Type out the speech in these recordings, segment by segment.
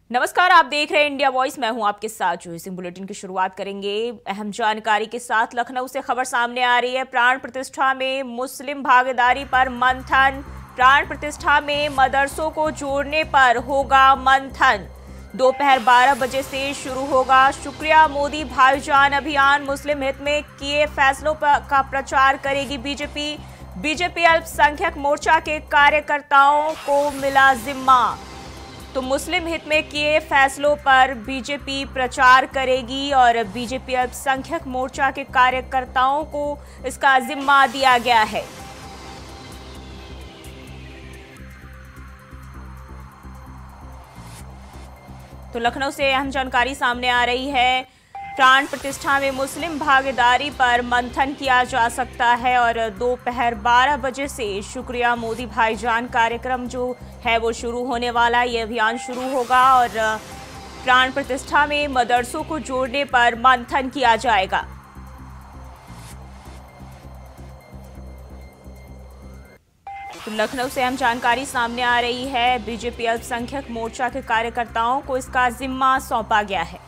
नमस्कार, आप देख रहे हैं इंडिया वॉइस। मैं हूं आपके साथ जूही सिंह। बुलेटिन की शुरुआत करेंगे अहम जानकारी के साथ। लखनऊ से खबर सामने आ रही है। प्राण प्रतिष्ठा में मुस्लिम भागीदारी पर मंथन। प्राण प्रतिष्ठा में मदरसों को जोड़ने पर होगा मंथन। दोपहर 12 बजे से शुरू होगा शुक्रिया मोदी भाईजान अभियान। मुस्लिम हित में किए फैसलों का प्रचार करेगी बीजेपी। बीजेपी अल्पसंख्यक मोर्चा के कार्यकर्ताओं को मिला जिम्मा। तो मुस्लिम हित में किए फैसलों पर बीजेपी प्रचार करेगी और बीजेपी अल्पसंख्यक मोर्चा के कार्यकर्ताओं को इसका जिम्मा दिया गया है। तो लखनऊ से अहम जानकारी सामने आ रही है। प्राण प्रतिष्ठा में मुस्लिम भागीदारी पर मंथन किया जा सकता है और दोपहर 12 बजे से शुक्रिया मोदी भाईजान कार्यक्रम जो है वो शुरू होने वाला है। ये अभियान शुरू होगा और प्राण प्रतिष्ठा में मदरसों को जोड़ने पर मंथन किया जाएगा। तो लखनऊ से अहम जानकारी सामने आ रही है। बीजेपी अल्पसंख्यक मोर्चा के कार्यकर्ताओं को इसका जिम्मा सौंपा गया है।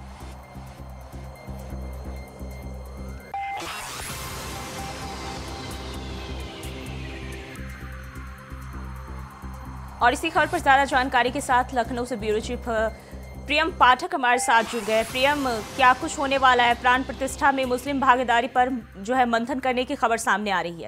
और इसी खबर पर ज्यादा जानकारी के साथ लखनऊ से ब्यूरो चीफ प्रियम पाठक हमारे साथ जुड़ गए। प्रियम, क्या कुछ होने वाला है? प्राण प्रतिष्ठा में मुस्लिम भागीदारी पर जो है मंथन करने की खबर सामने आ रही है।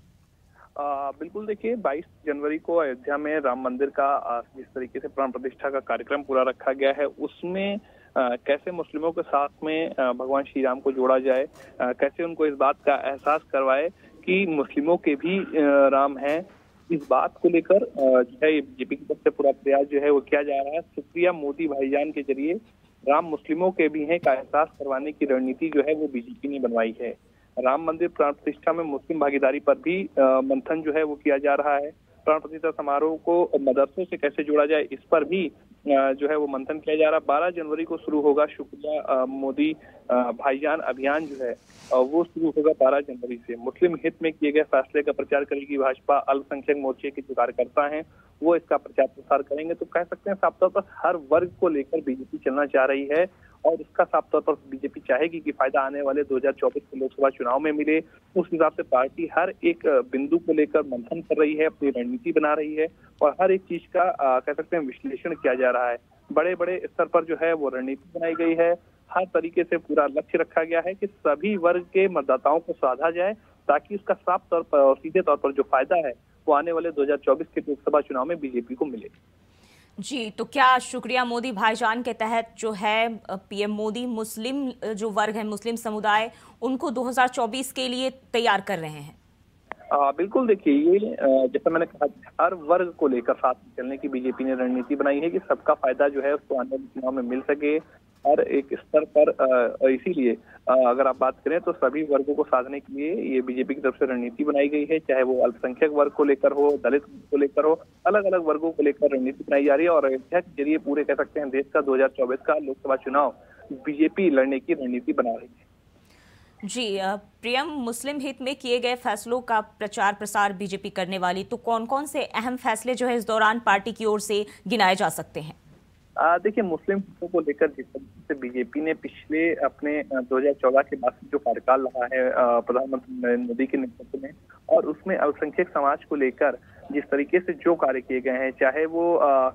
बिल्कुल, देखिए 22 जनवरी को अयोध्या में राम मंदिर का जिस तरीके से प्राण प्रतिष्ठा का कार्यक्रम पूरा रखा गया है, उसमें कैसे मुस्लिमों के साथ में भगवान श्री राम को जोड़ा जाए, कैसे उनको इस बात का एहसास करवाए कि मुस्लिमों के भी राम हैं। इस बात को लेकर जो है बीजेपी की तरफ से पूरा प्रयास जो है वो किया जा रहा है। शुक्रिया मोदी भाईजान के जरिए राम मुस्लिमों के भी हैं का एहसास करवाने की रणनीति जो है वो बीजेपी ने बनवाई है। राम मंदिर प्राण प्रतिष्ठा में मुस्लिम भागीदारी पर भी मंथन जो है वो किया जा रहा है। प्राण प्रतिष्ठा समारोह को मदरसों से कैसे जोड़ा जाए, इस पर भी जो है वो मंथन किया जा रहा है। 12 जनवरी को शुरू होगा शुक्रिया मोदी भाईजान अभियान जो है वो शुरू होगा 12 जनवरी से। मुस्लिम हित में किए गए फैसले का प्रचार करेगी भाजपा। अल्पसंख्यक मोर्चे के जो कार्यकर्ता हैं वो इसका प्रचार प्रसार करेंगे। तो कह सकते हैं साफ तौर पर हर वर्ग को लेकर बीजेपी चलना चाह रही है और इसका साफ तौर पर बीजेपी चाहेगी कि फायदा आने वाले 2024 के लोकसभा चुनाव में मिले। उस हिसाब से पार्टी हर एक बिंदु को लेकर मंथन कर रही है, अपनी रणनीति बना रही है और हर एक चीज का कह सकते हैं विश्लेषण किया जा रहा है। बड़े बड़े स्तर पर जो है वो रणनीति बनाई गई है। हर तरीके से पूरा लक्ष्य रखा गया है कि सभी वर्ग के मतदाताओं को साधा जाए ताकि इसका साफ तौर पर और सीधे तौर पर जो फायदा है वो आने वाले 2024 के लोकसभा चुनाव में बीजेपी को मिले। जी, तो क्या शुक्रिया मोदी भाईजान के तहत जो है पीएम मोदी मुस्लिम जो वर्ग है, मुस्लिम समुदाय, उनको 2024 के लिए तैयार कर रहे हैं? बिल्कुल, देखिए ये जैसा मैंने कहा हर वर्ग को लेकर साथ में चलने की बीजेपी ने रणनीति बनाई है कि सबका फायदा जो है उसको आने वाले चुनाव में मिल सके हर एक स्तर पर। इसीलिए अगर आप बात करें तो सभी वर्गों को साधने के लिए ये बीजेपी की तरफ से रणनीति बनाई गई है, चाहे वो अल्पसंख्यक वर्ग को लेकर हो, दलित को लेकर हो, अलग अलग वर्गों को लेकर रणनीति बनाई जा रही है। और अयोध्या के जरिए पूरे कह सकते हैं देश का 2024 का लोकसभा चुनाव बीजेपी लड़ने की रणनीति बना रही है। जी प्रियम, मुस्लिम हित में किए गए फैसलों का प्रचार प्रसार बीजेपी करने वाली, तो कौन कौन से अहम फैसले जो है इस दौरान पार्टी की ओर से गिनाए जा सकते हैं? देखिए, मुस्लिम हितों को लेकर जिस तरीके से बीजेपी ने पिछले अपने 2014 के बाद जो कार्यकाल रहा है प्रधानमंत्री नरेंद्र मोदी के नेतृत्व में, और उसमें अल्पसंख्यक समाज को लेकर जिस तरीके से जो कार्य किए गए हैं, चाहे वो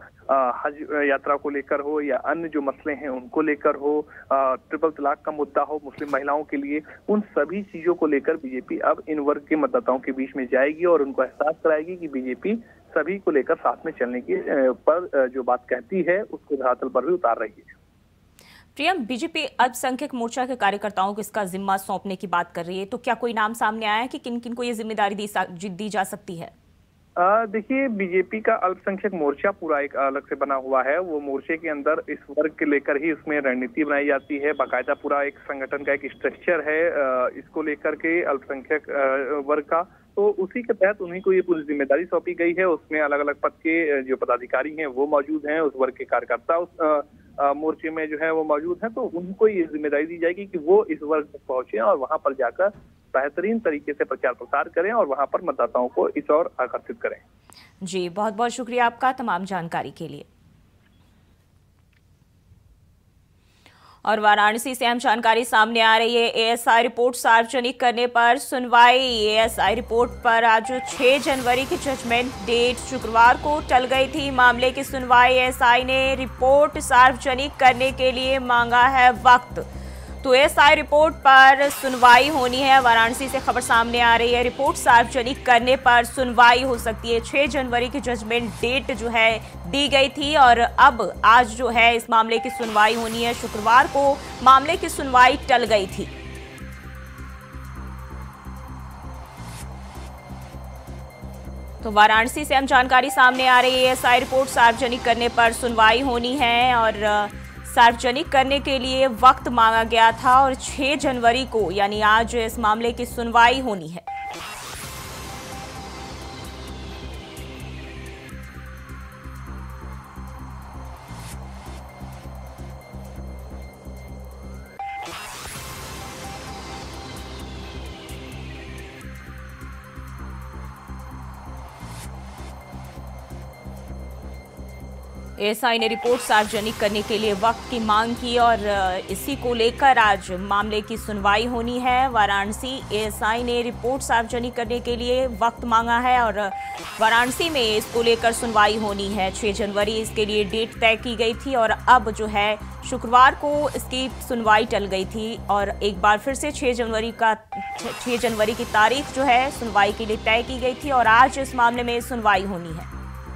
हज यात्रा को लेकर हो या अन्य जो मसले हैं उनको लेकर हो, ट्रिपल तलाक का मुद्दा हो मुस्लिम महिलाओं के लिए, उन सभी चीजों को लेकर बीजेपी अब इन वर्ग के मतदाताओं के बीच में जाएगी और उनको एहसास कराएगी कि बीजेपी सभी को लेकर साथ में चलने की पर जो बात कहती है उसको धरातल पर भी उतार रही है। प्रियम, बीजेपी अल्पसंख्यक मोर्चा के कार्यकर्ताओं को इसका जिम्मा सौंपने की बात कर रही है, तो क्या कोई नाम सामने आया है कि किन किन को ये जिम्मेदारी दी जा सकती है? देखिए, बीजेपी का अल्पसंख्यक मोर्चा पूरा एक अलग से बना हुआ है। वो मोर्चे के अंदर इस वर्ग के लेकर ही उसमें रणनीति बनाई जाती है। बाकायदा पूरा एक संगठन का एक स्ट्रक्चर है इसको लेकर के अल्पसंख्यक वर्ग का। तो उसी के तहत उन्हीं को ये पूरी जिम्मेदारी सौंपी गई है। उसमें अलग अलग पद के जो पदाधिकारी हैं वो मौजूद हैं, उस वर्ग के कार्यकर्ता उस मोर्चे में जो है वो मौजूद हैं। तो उनको ये जिम्मेदारी दी जाएगी कि वो इस वर्ग तक पहुंचे और वहां पर जाकर बेहतरीन तरीके से प्रचार प्रसार करें और वहां पर मतदाताओं को इस ओर आकर्षित करें। जी, बहुत बहुत शुक्रिया आपका तमाम जानकारी के लिए। और वाराणसी से अहम जानकारी सामने आ रही है। एएसआई रिपोर्ट सार्वजनिक करने पर सुनवाई। एएसआई रिपोर्ट पर आज 6 जनवरी की जजमेंट डेट शुक्रवार को टल गई थी। मामले की सुनवाई एएसआई ने रिपोर्ट सार्वजनिक करने के लिए मांगा है वक्त। तो एएसआई रिपोर्ट पर सुनवाई होनी है। वाराणसी से खबर सामने आ रही है, रिपोर्ट सार्वजनिक करने पर सुनवाई हो सकती है। 6 जनवरी की जजमेंट डेट जो है दी गई थी और अब आज जो है इस मामले की सुनवाई होनी है। शुक्रवार को मामले की सुनवाई टल गई थी। तो वाराणसी से हम जानकारी सामने आ रही है, एएसआई रिपोर्ट सार्वजनिक करने पर सुनवाई होनी है और सार्वजनिक करने के लिए वक्त मांगा गया था और 6 जनवरी को यानी आज इस मामले की सुनवाई होनी है। एएसआई ने रिपोर्ट सार्वजनिक करने के लिए वक्त की मांग की और इसी को लेकर आज मामले की सुनवाई होनी है। वाराणसी एएसआई ने रिपोर्ट सार्वजनिक करने के लिए वक्त मांगा है और वाराणसी में इसको लेकर सुनवाई होनी है। 6 जनवरी इसके लिए डेट तय की गई थी और अब जो है शुक्रवार को इसकी सुनवाई टल गई थी और एक बार फिर से 6 जनवरी की तारीख जो है सुनवाई के लिए तय की गई थी और आज इस मामले में सुनवाई होनी है।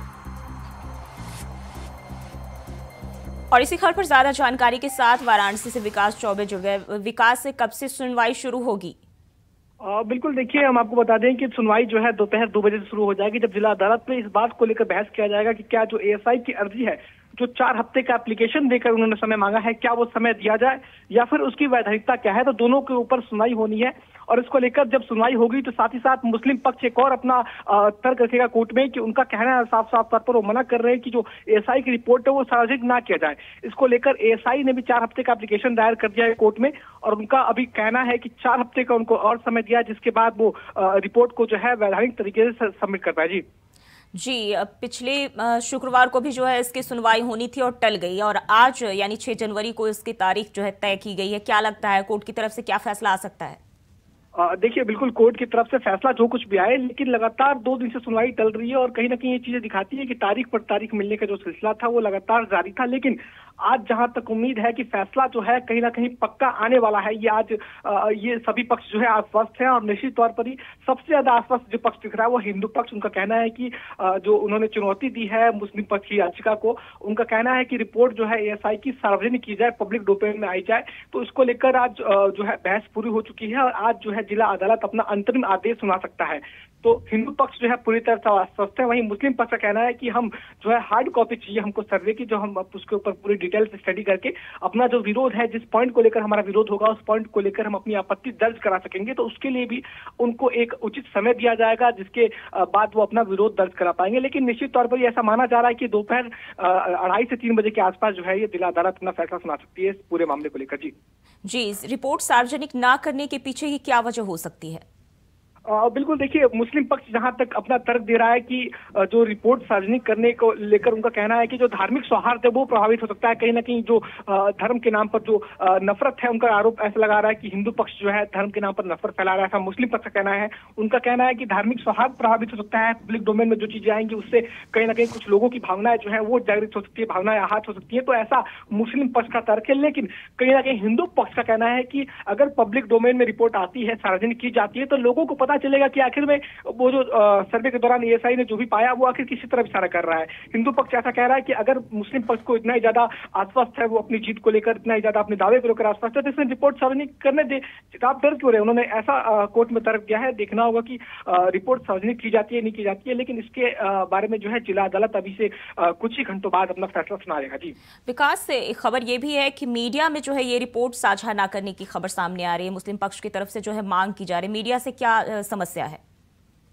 और इसी खबर पर ज्यादा जानकारी के साथ वाराणसी से विकास चौबे जुड़ गए। विकास, से कब से सुनवाई शुरू होगी? बिल्कुल, देखिए हम आपको बता दें कि सुनवाई जो है दोपहर 2 बजे से शुरू हो जाएगी, जब जिला अदालत में इस बात को लेकर बहस किया जाएगा कि क्या जो एएसआई की अर्जी है, जो 4 हफ्ते का एप्लीकेशन देकर उन्होंने समय मांगा है, क्या वो समय दिया जाए या फिर उसकी वैधानिकता क्या है। तो दोनों के ऊपर सुनवाई होनी है और इसको लेकर जब सुनवाई होगी तो साथ ही साथ मुस्लिम पक्ष एक और अपना तर्क रखेगा कोर्ट में कि उनका कहना है साफ साफ तौर पर वो मना कर रहे हैं कि जो एएसआई की रिपोर्ट है वो सार्वजनिक ना किया जाए। इसको लेकर एएसआई ने भी 4 हफ्ते का एप्लीकेशन दायर कर दिया है कोर्ट में और उनका अभी कहना है कि 4 हफ्ते का उनको और समय दिया, जिसके बाद वो रिपोर्ट को जो है वैधानिक तरीके से सबमिट कर पाए। जी, पिछले शुक्रवार को भी जो है इसकी सुनवाई होनी थी और टल गई और आज यानी 6 जनवरी को इसकी तारीख जो है तय की गई है। क्या लगता है कोर्ट की तरफ से क्या फैसला आ सकता है? देखिए, बिल्कुल कोर्ट की तरफ से फैसला जो कुछ भी आए, लेकिन लगातार 2 दिन से सुनवाई टल रही है और कहीं ना कहीं ये चीजें दिखाती है कि तारीख पर तारीख मिलने का जो सिलसिला था वो लगातार जारी था। लेकिन आज जहां तक उम्मीद है कि फैसला जो है कहीं ना कहीं पक्का आने वाला है, ये आज ये सभी पक्ष जो है आश्वस्त हैं और निश्चित तौर पर ही सबसे ज्यादा आश्वस्त जो पक्ष दिख रहा है वो हिंदू पक्ष। उनका कहना है कि जो उन्होंने चुनौती दी है मुस्लिम पक्ष की याचिका को, उनका कहना है कि रिपोर्ट जो है एएसआई की सार्वजनिक की जाए, पब्लिक डोमेन में आई जाए। तो इसको लेकर आज जो है बहस पूरी हो चुकी है और आज जो है जिला अदालत अपना अंतरिम आदेश सुना सकता है। तो हिंदू पक्ष जो है पूरी तरह से आश्वस्त है। वहीं मुस्लिम पक्ष का कहना है कि हम जो है हार्ड कॉपी चाहिए हमको सर्वे की, जो हम उसके ऊपर पूरी डिटेल से स्टडी करके अपना जो विरोध है, जिस पॉइंट को लेकर हमारा विरोध होगा उस पॉइंट को लेकर हम अपनी आपत्ति दर्ज करा सकेंगे। तो उसके लिए भी उनको एक उचित समय दिया जाएगा, जिसके बाद वो अपना विरोध दर्ज करा पाएंगे। लेकिन निश्चित तौर पर ऐसा माना जा रहा है कि दोपहर 2:30 से 3 बजे के आसपास जो है ये जिला अदालत अपना फैसला सुना सकती है इस पूरे मामले को लेकर। जी, रिपोर्ट सार्वजनिक ना करने के पीछे की क्या वजह हो सकती है? बिल्कुल, देखिए मुस्लिम पक्ष जहां तक अपना तर्क दे रहा है कि जो रिपोर्ट सार्वजनिक करने को लेकर उनका कहना है कि जो धार्मिक सौहार्द है वो प्रभावित हो सकता है। कहीं ना कहीं जो धर्म के नाम पर जो नफरत है, उनका आरोप ऐसा लगा रहा है कि हिंदू पक्ष जो है धर्म के नाम पर नफरत फैला रहा है, ऐसा मुस्लिम पक्ष का कहना है। उनका कहना है कि धार्मिक सौहार्द प्रभावित हो सकता है, पब्लिक डोमेन में जो चीजें आएंगी उससे कहीं ना कहीं कुछ लोगों की भावनाएं जो है वो जागृत हो सकती है, भावनाएं आहत हो सकती है। तो ऐसा मुस्लिम पक्ष का तर्क है। लेकिन कहीं ना कहीं हिंदू पक्ष का कहना है कि अगर पब्लिक डोमेन में रिपोर्ट आती है, सार्वजनिक की जाती है, तो लोगों को पता चलेगा कि आखिर वो जो सर्वे के दौरान एएसआई ने जो भी पाया वो आखिर किसी तरफ इशारा कर रहा है। हिंदू पक्ष ऐसा कह रहा है कि अगर मुस्लिम पक्ष को इतना ही ज्यादा आश्वस्त है, वो अपनी जीत को लेकर इतना ही ज्यादा अपने दावे को लेकर आश्वस्त है, तो इसने रिपोर्ट सार्वजनिक करने दे। आप डर क्यों रहे? उन्होंने ऐसा कोर्ट में तर्क दिया है। देखना होगा कि रिपोर्ट सार्वजनिक की जाती है नहीं की जाती है, लेकिन इसके बारे में जो है जिला अदालत अभी से कुछ ही घंटों बाद अपना फैसला सुना देगा। जी विकास, से एक खबर ये भी है कि मीडिया में जो है ये रिपोर्ट साझा ना करने की खबर सामने आ रही है, मुस्लिम पक्ष की तरफ से जो है मांग की जा रही है। मीडिया से क्या समस्या है?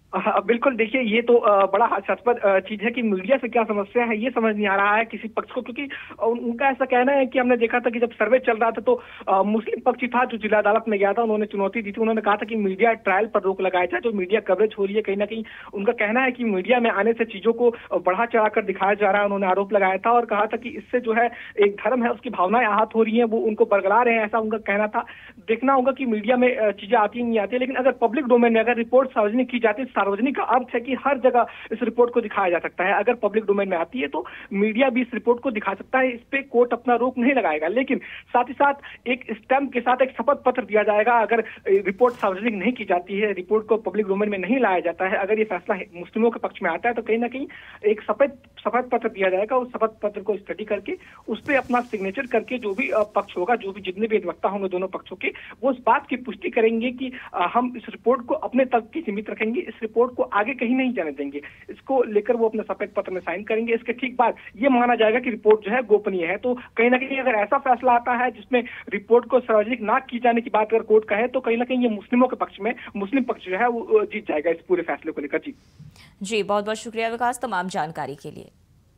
बिल्कुल, देखिए ये तो बड़ा हास्यास्पद चीज है कि मीडिया से क्या समस्या है ये समझ नहीं आ रहा है किसी पक्ष को, क्योंकि उनका ऐसा कहना है कि हमने देखा था कि जब सर्वे चल रहा था तो मुस्लिम पक्ष था जो जिला अदालत में गया था, उन्होंने चुनौती दी थी, उन्होंने कहा था कि मीडिया ट्रायल पर रोक लगाया जाए। जो मीडिया कवरेज हो रही है कहीं ना कहीं उनका कहना है कि मीडिया में आने से चीजों को बढ़ा चढ़ाकर दिखाया जा रहा है, उन्होंने आरोप लगाया था और कहा था कि इससे जो है एक धर्म है उसकी भावनाएं आहत हो रही है, वो उनको बरगला रहे हैं, ऐसा उनका कहना था। देखना होगा कि मीडिया में चीजें आती नहीं आती, लेकिन अगर पब्लिक डोमेन में अगर रिपोर्ट सार्वजनिक की जाती है, सार्वजनिक का अर्थ है कि हर जगह इस रिपोर्ट को दिखाया जा सकता है। अगर पब्लिक डोमेन में आती है तो मीडिया भी इस रिपोर्ट को दिखा सकता है, इस पे कोर्ट अपना रोक नहीं लगाएगा। लेकिन साथ ही साथ एक स्टैंप के साथ एक शपथ पत्र दिया जाएगा अगर रिपोर्ट सार्वजनिक नहीं की जाती है, रिपोर्ट को पब्लिक डोमेन में नहीं लाया जाता है, अगर ये फैसला मुस्लिमों के पक्ष में आता है तो कहीं ना कहीं एक शपथ पत्र दिया जाएगा। उस शपथ पत्र को स्टडी करके उस पर अपना सिग्नेचर करके जो भी पक्ष होगा, जो भी जितने भी अधिवक्ता होंगे दोनों पक्षों के, वो उस बात की पुष्टि करेंगे कि हम इस रिपोर्ट को अपने तक ही सीमित रखेंगे, इस रिपोर्ट को आगे कहीं नहीं जाने देंगे। इसको लेकर वो अपने शपथ पत्र में साइन करेंगे। इसके ठीक बाद ये माना जाएगा कि रिपोर्ट जो है गोपनीय है। तो कहीं ना कहीं अगर ऐसा फैसला आता है जिसमें रिपोर्ट को सार्वजनिक ना की जाने की बात अगर कोर्ट कहे तो कहीं ना कहीं ये मुस्लिमों के पक्ष में, मुस्लिम पक्ष जो है वो जीत जाएगा इस पूरे फैसले को लेकर। जी बहुत बहुत शुक्रिया विकास तमाम जानकारी के लिए।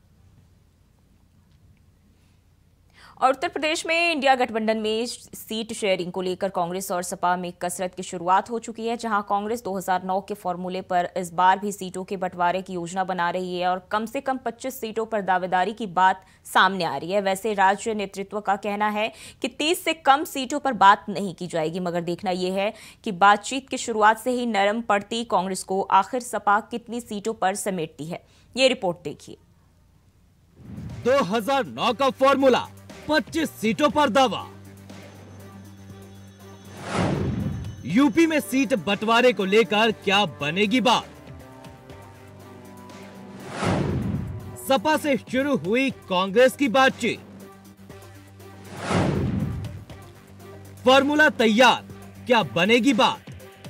और उत्तर प्रदेश में इंडिया गठबंधन में सीट शेयरिंग को लेकर कांग्रेस और सपा में कसरत की शुरुआत हो चुकी है, जहां कांग्रेस 2009 के फॉर्मूले पर इस बार भी सीटों के बंटवारे की योजना बना रही है और कम से कम 25 सीटों पर दावेदारी की बात सामने आ रही है। वैसे राज्य नेतृत्व का कहना है कि 30 से कम सीटों पर बात नहीं की जाएगी, मगर देखना यह है कि बातचीत की शुरुआत से ही नरम पड़ती कांग्रेस को आखिर सपा कितनी सीटों पर समेटती है, ये रिपोर्ट देखिए। 2009 का फॉर्मूला, 25 सीटों पर दावा। यूपी में सीट बंटवारे को लेकर क्या बनेगी बात? सपा से शुरू हुई कांग्रेस की बातचीत। फॉर्मूला तैयार, क्या बनेगी बात?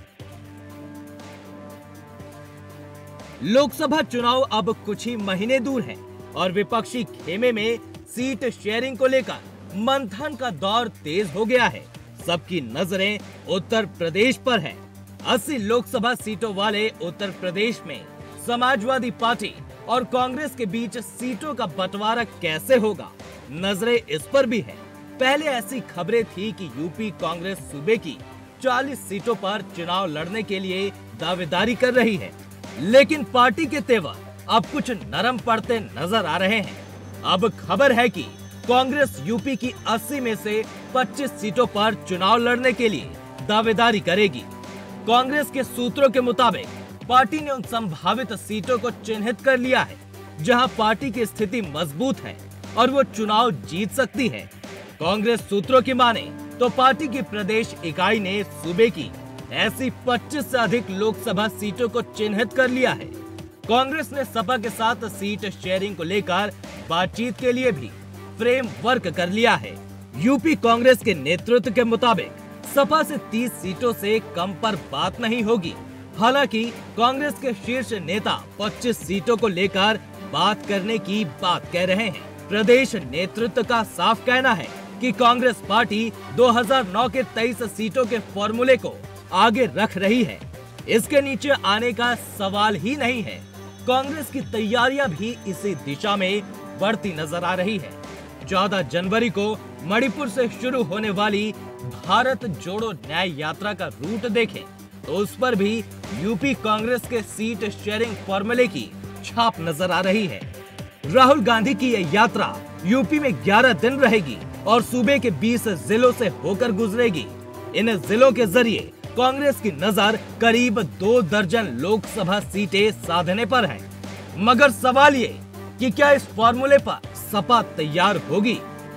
लोकसभा चुनाव अब कुछ ही महीने दूर है और विपक्षी खेमे में सीट शेयरिंग को लेकर मंथन का दौर तेज हो गया है। सबकी नजरें उत्तर प्रदेश पर है। 80 लोकसभा सीटों वाले उत्तर प्रदेश में समाजवादी पार्टी और कांग्रेस के बीच सीटों का बंटवारा कैसे होगा, नजरें इस पर भी है। पहले ऐसी खबरें थी कि यूपी कांग्रेस सूबे की 40 सीटों पर चुनाव लड़ने के लिए दावेदारी कर रही है, लेकिन पार्टी के तेवर अब कुछ नरम पड़ते नजर आ रहे हैं। अब खबर है कि कांग्रेस यूपी की 80 में से 25 सीटों पर चुनाव लड़ने के लिए दावेदारी करेगी। कांग्रेस के सूत्रों के मुताबिक पार्टी ने उन संभावित सीटों को चिन्हित कर लिया है जहां पार्टी की स्थिति मजबूत है और वो चुनाव जीत सकती है। कांग्रेस सूत्रों की माने तो पार्टी की प्रदेश इकाई ने सूबे की ऐसी 25 से अधिक लोकसभा सीटों को चिन्हित कर लिया है। कांग्रेस ने सपा के साथ सीट शेयरिंग को लेकर बातचीत के लिए भी फ्रेमवर्क कर लिया है। यूपी कांग्रेस के नेतृत्व के मुताबिक सपा से 30 सीटों से कम पर बात नहीं होगी। हालांकि कांग्रेस के शीर्ष नेता 25 सीटों को लेकर बात करने की बात कह रहे हैं। प्रदेश नेतृत्व का साफ कहना है कि कांग्रेस पार्टी 2009 के 23 सीटों के फॉर्मूले को आगे रख रही है। इसके नीचे आने का सवाल ही नहीं है। कांग्रेस की तैयारियां भी इसी दिशा में बढ़ती नजर आ रही है। 14 जनवरी को मणिपुर से शुरू होने वाली भारत जोड़ो न्याय यात्रा का रूट देखें तो उस पर भी यूपी कांग्रेस के सीट शेयरिंग फॉर्मूले की छाप नजर आ रही है। राहुल गांधी की यह यात्रा यूपी में 11 दिन रहेगी और सूबे के 20 जिलों से होकर गुजरेगी। इन जिलों के जरिए कांग्रेस की नजर करीब 2 दर्जन लोकसभा सीटें साधने पर है। मगर सवाल ये कि क्या इस फॉर्मूले पर सपा तैयार होगी?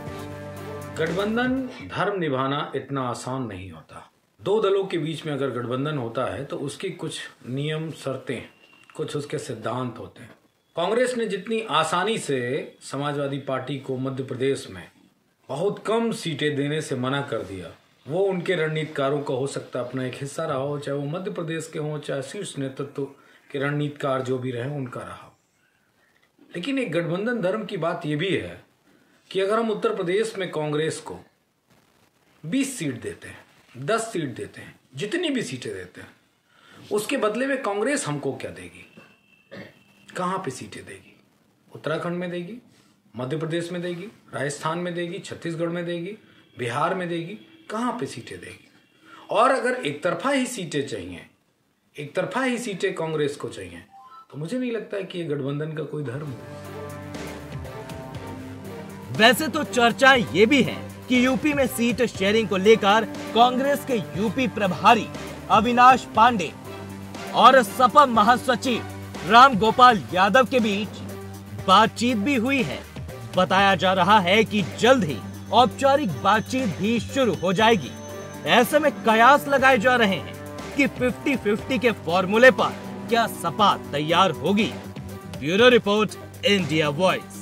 गठबंधन धर्म निभाना इतना आसान नहीं होता। 2 दलों के बीच में अगर गठबंधन होता है तो उसकी कुछ नियम, शर्तें, कुछ उसके सिद्धांत होते हैं। कांग्रेस ने जितनी आसानी से समाजवादी पार्टी को मध्य प्रदेश में बहुत कम सीटें देने से मना कर दिया, वो उनके रणनीतिकारों का हो सकता है अपना एक हिस्सा रहा हो, चाहे वो मध्य प्रदेश के हों, चाहे शीर्ष नेतृत्व के रणनीतिकार जो भी रहे उनका रहा। लेकिन एक गठबंधन धर्म की बात यह भी है कि अगर हम उत्तर प्रदेश में कांग्रेस को 20 सीट देते हैं, 10 सीट देते हैं, जितनी भी सीटें देते हैं, उसके बदले में कांग्रेस हमको क्या देगी, कहाँ पे सीटें देगी? उत्तराखंड में देगी, मध्य प्रदेश में देगी, राजस्थान में देगी, छत्तीसगढ़ में देगी, बिहार में देगी, कहाँ पे सीटें देगी? और अगर एक तरफा ही सीटें चाहिए, एक तरफा ही सीटें कांग्रेस को चाहिए, तो मुझे नहीं लगता है कि ये गठबंधन का कोई धर्म है। वैसे तो चर्चाएं ये भी हैं कि यूपी में सीट शेयरिंग को लेकर कांग्रेस के यूपी प्रभारी अविनाश पांडे और सपा महासचिव राम गोपाल यादव के बीच बातचीत भी हुई है। बताया जा रहा है कि जल्द ही औपचारिक बातचीत भी शुरू हो जाएगी। ऐसे में कयास लगाए जा रहे हैं कि 50-50 के फॉर्मूले पर क्या सपा तैयार होगी। Bureau report, India voice.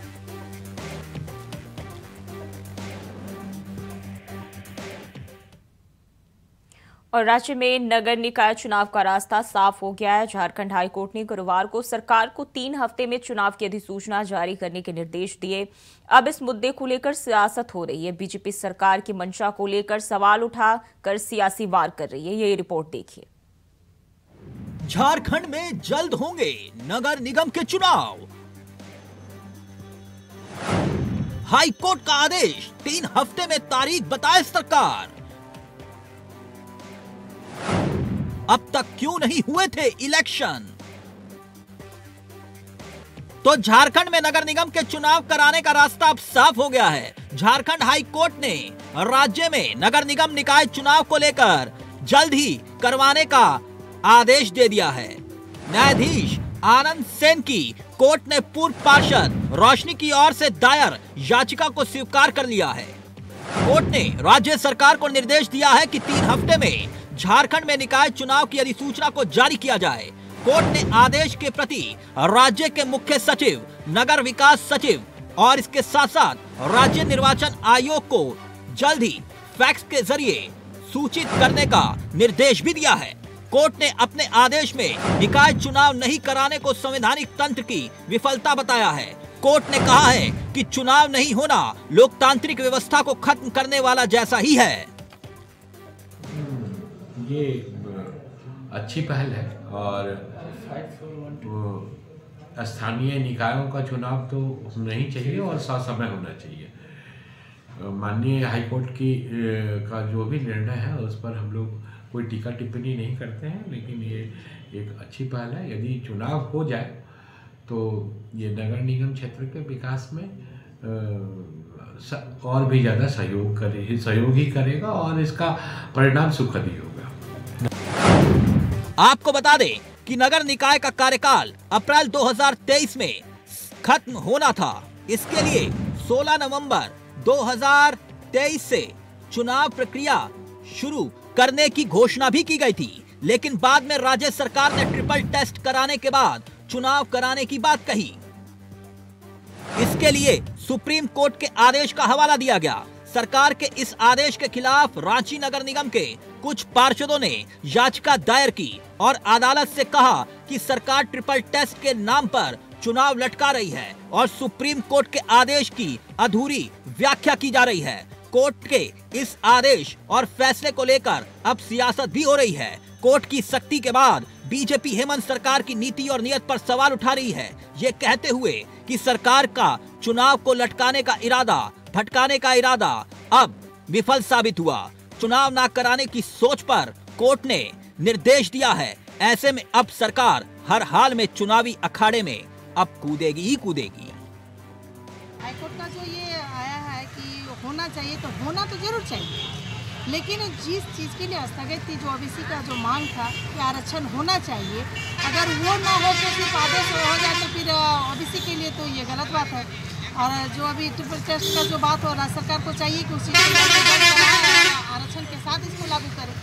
और राज्य में नगर निकाय चुनाव का रास्ता साफ हो गया है। झारखंड हाईकोर्ट ने गुरुवार को सरकार को 3 हफ्ते में चुनाव की अधिसूचना जारी करने के निर्देश दिए। अब इस मुद्दे को लेकर सियासत हो रही है। बीजेपी सरकार की मंशा को लेकर सवाल उठाकर सियासी वार कर रही है। ये रिपोर्ट देखिए। झारखंड में जल्द होंगे नगर निगम के चुनाव। हाईकोर्ट का आदेश, 3 हफ्ते में तारीख बताए सरकार। अब तक क्यों नहीं हुए थे इलेक्शन? तो झारखंड में नगर निगम के चुनाव कराने का रास्ता अब साफ हो गया है। झारखंड हाई कोर्ट ने राज्य में नगर निगम निकाय चुनाव को लेकर जल्द ही करवाने का आदेश दे दिया है। न्यायाधीश आनंद सेन की कोर्ट ने पूर्व पार्षद रोशनी की ओर से दायर याचिका को स्वीकार कर लिया है। कोर्ट ने राज्य सरकार को निर्देश दिया है कि 3 हफ्ते में झारखंड में निकाय चुनाव की अधिसूचना को जारी किया जाए। कोर्ट ने आदेश के प्रति राज्य के मुख्य सचिव, नगर विकास सचिव और इसके साथ साथ राज्य निर्वाचन आयोग को जल्द ही फैक्स के जरिए सूचित करने का निर्देश भी दिया है। कोर्ट ने अपने आदेश में निकाय चुनाव नहीं कराने को संवैधानिक तंत्र की विफलता बताया है। कोर्ट ने कहा है कि चुनाव नहीं होना लोकतांत्रिक व्यवस्था को खत्म करने वाला जैसा ही है। ये अच्छी पहल है और स्थानीय निकायों का चुनाव तो नहीं चाहिए और ससमय होना चाहिए। माननीय हाईकोर्ट की का जो भी निर्णय है उस पर हम लोग कोई टीका टिप्पणी नहीं करते हैं, लेकिन ये एक अच्छी पहल है। यदि चुनाव हो जाए तो ये नगर निगम क्षेत्र के विकास में और भी ज़्यादा सहयोग ही करेगा और इसका परिणाम सुखद ही होगा। आपको बता दें कि नगर निकाय का कार्यकाल अप्रैल 2023 में खत्म होना था। इसके लिए 16 नवंबर 2023 से चुनाव प्रक्रिया शुरू करने की घोषणा भी की गई थी, लेकिन बाद में राज्य सरकार ने ट्रिपल टेस्ट कराने के बाद चुनाव कराने की बात कही। इसके लिए सुप्रीम कोर्ट के आदेश का हवाला दिया गया। सरकार के इस आदेश के खिलाफ रांची नगर निगम के कुछ पार्षदों ने याचिका दायर की और अदालत से कहा कि सरकार ट्रिपल टेस्ट के नाम पर चुनाव लटका रही है और सुप्रीम कोर्ट के आदेश की अधूरी व्याख्या की जा रही है। कोर्ट के इस आदेश और फैसले को लेकर अब सियासत भी हो रही है। कोर्ट की सख्ती के बाद बीजेपी हेमंत सरकार की नीति और नियत पर सवाल उठा रही है, ये कहते हुए कि सरकार का चुनाव को लटकाने का इरादा, भटकाने का इरादा अब विफल साबित हुआ। चुनाव न कराने की सोच पर कोर्ट ने निर्देश दिया है। ऐसे में अब सरकार हर हाल में चुनावी अखाड़े में अब कूदेगी ही कूदेगी। हाईकोर्ट का जो ये आया है कि होना चाहिए तो होना तो जरूर चाहिए, लेकिन जिस चीज़ के लिए स्थगित थी, जो ओबीसी का जो मांग था कि आरक्षण होना चाहिए, अगर वो ना हो तो सिर्फ आदेश हो जाए तो फिर ओबीसी के लिए तो ये गलत बात है। और जो अभी ट्रिपल टेस्ट का जो बात हो रहा है, सरकार को चाहिए कि उसी आरक्षण के साथ इसको लागू करें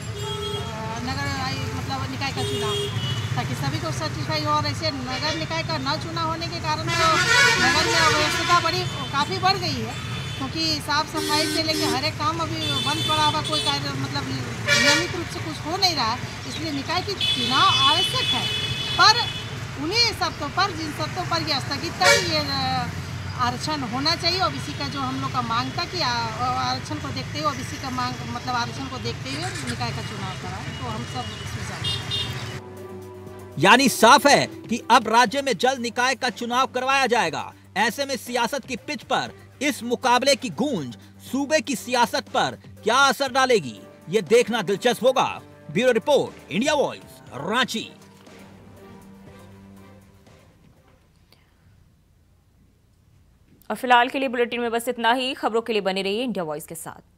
नगर मतलब निकाय का चुनाव, ताकि सभी को सेटिस्फाई हो। और ऐसे नगर निकाय का न चुनाव होने के कारण तो नगर में अव्यवस्था काफ़ी बढ़ गई है, क्योंकि साफ सफाई से लेकर हर एक काम अभी बंद पड़ा हुआ, कोई कार्य मतलब नियमित रूप से कुछ हो नहीं रहा है। इसलिए निकाय की चुनाव आवश्यक है, पर उन्हीं शर्तों पर, जिन शर्तों पर यह स्थगित ये आरक्षण होना चाहिए। ओबीसी का जो हम लोग का मांग था कि आरक्षण को देखते हुए, ओबीसी का मांग मतलब आरक्षण को देखते हुए निकाय का चुनाव करा, तो हम सब यानी साफ है कि अब राज्य में जल्द निकाय का चुनाव करवाया जाएगा। ऐसे में सियासत की पिच पर इस मुकाबले की गूंज सूबे की सियासत पर क्या असर डालेगी, ये देखना दिलचस्प होगा। Bureau report, India voice, Ranchi. और फिलहाल के लिए बुलेटिन में बस इतना ही। खबरों के लिए बने रहिए इंडिया वॉइस के साथ।